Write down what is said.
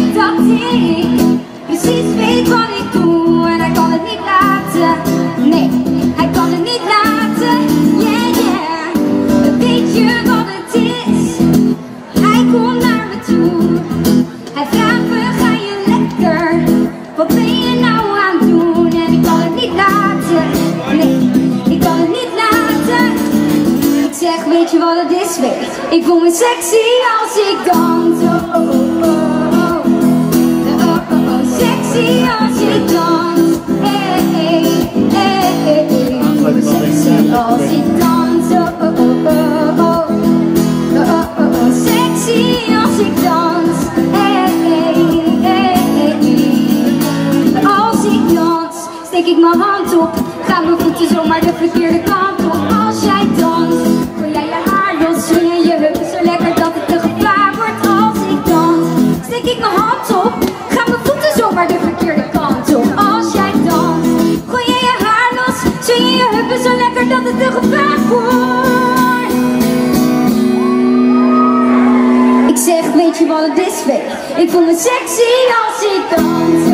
dat ik precies weet wat ik doe en hij kan het niet laten. Nee, hij kan het niet laten. Yeah, yeah. Weet je wat het is? Hij komt naar me toe. Hij vraagt me, ga je lekker? Wat ben je nou aan het doen? En ik kan het niet laten. Nee, ik kan het niet laten. Ik zeg, weet je wat het is? Weet, ik voel me sexy als ik dans. Oh, oh, oh, oh. Oh, oh, oh. Sexy als ik dans. Hey, hey, hey, hey, hey. Ik voel me sexy als ik dans. Oh, oh, oh, oh, oh. Oh, oh, oh, oh. Sexy als ik dans. Hey, hey, hey, hey, hey. Als ik dans, steek ik mijn hand op. Gaan mijn voeten zomaar de verkeerde kant op. Als jij danst, gooi jij je haar los, swing je je heupen zo lekker dat het te gevaar wordt. Als ik dans, steek ik mijn hand op. Gaan mijn voeten zomaar de verkeerde kant op. Als jij danst, gooi je je haar los, swing je je heupen zo lekker dat het te gevaar wordt. Ik zeg, weet je wat het is, weet? Ik voel me sexy als ik dans.